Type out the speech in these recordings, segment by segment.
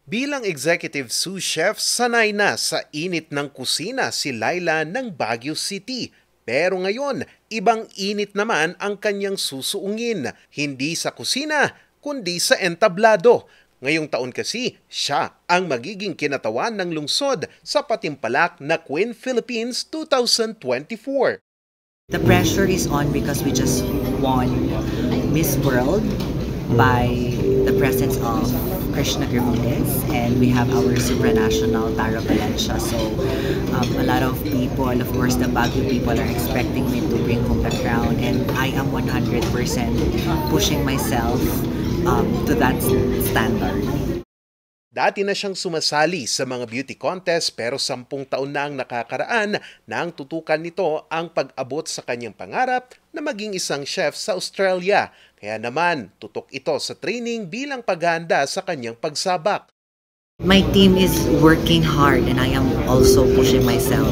Bilang executive sous chef, sanay na sa init ng kusina si Laila ng Baguio City. Pero ngayon, ibang init naman ang kanyang susuungin. Hindi sa kusina, kundi sa entablado. Ngayong taon kasi, siya ang magiging kinatawan ng lungsod sa patimpalak na Queen Philippines 2024. The pressure is on because we just won Miss World by the presence of Krishna Gurmiles, and we have our supranational Tara Valencia. So a lot of people, of course the Baguio people, are expecting me to bring home the crown, and I am 100% pushing myself to that standard. Dati na siyang sumasali sa mga beauty contest pero 10 taon na ang nakakaraan nang tutukan nito ang pag-abot sa kanyang pangarap na maging isang chef sa Australia. Kaya naman, tutok ito sa training bilang paghahanda sa kanyang pagsabak. My team is working hard and I am also pushing myself.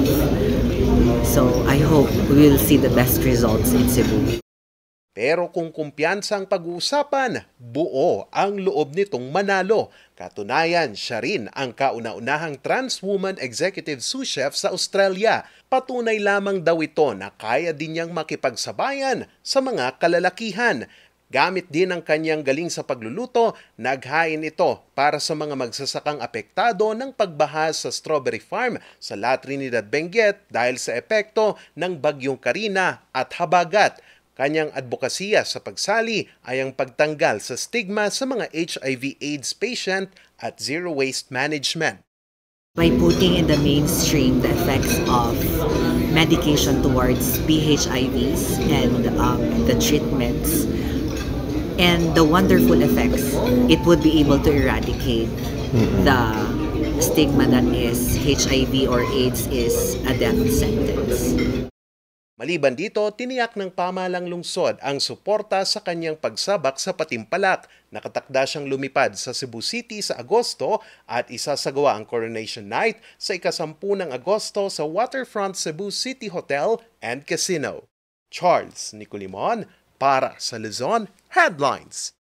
So I hope we will see the best results in Cebu. Pero kung kumpiyansa ang pag-uusapan, buo ang loob nitong manalo. Katunayan, siya rin ang kauna-unahang trans woman executive sous chef sa Australia. Patunay lamang daw ito na kaya din niyang makipagsabayan sa mga kalalakihan. Gamit din ang kanyang galing sa pagluluto, naghain ito para sa mga magsasakang apektado ng pagbaha sa strawberry farm sa La Trinidad, Benguet dahil sa epekto ng bagyong Karina at Habagat. Kanyang advokasya sa pagsali ay ang pagtanggal sa stigma sa mga HIV/AIDS patient at zero waste management. By putting in the mainstream the effects of medication towards PHIVs and the treatments and the wonderful effects, it would be able to eradicate the stigma that is HIV or AIDS is a death sentence. Maliban dito, tiniyak ng pamahalang lungsod ang suporta sa kanyang pagsabak sa patimpalak. Nakatakda siyang lumipad sa Cebu City sa Agosto at isasagawa ang Coronation Night sa ika-10 ng Agosto sa Waterfront Cebu City Hotel and Casino. Charles Nicolimon para sa Luzon Headlines.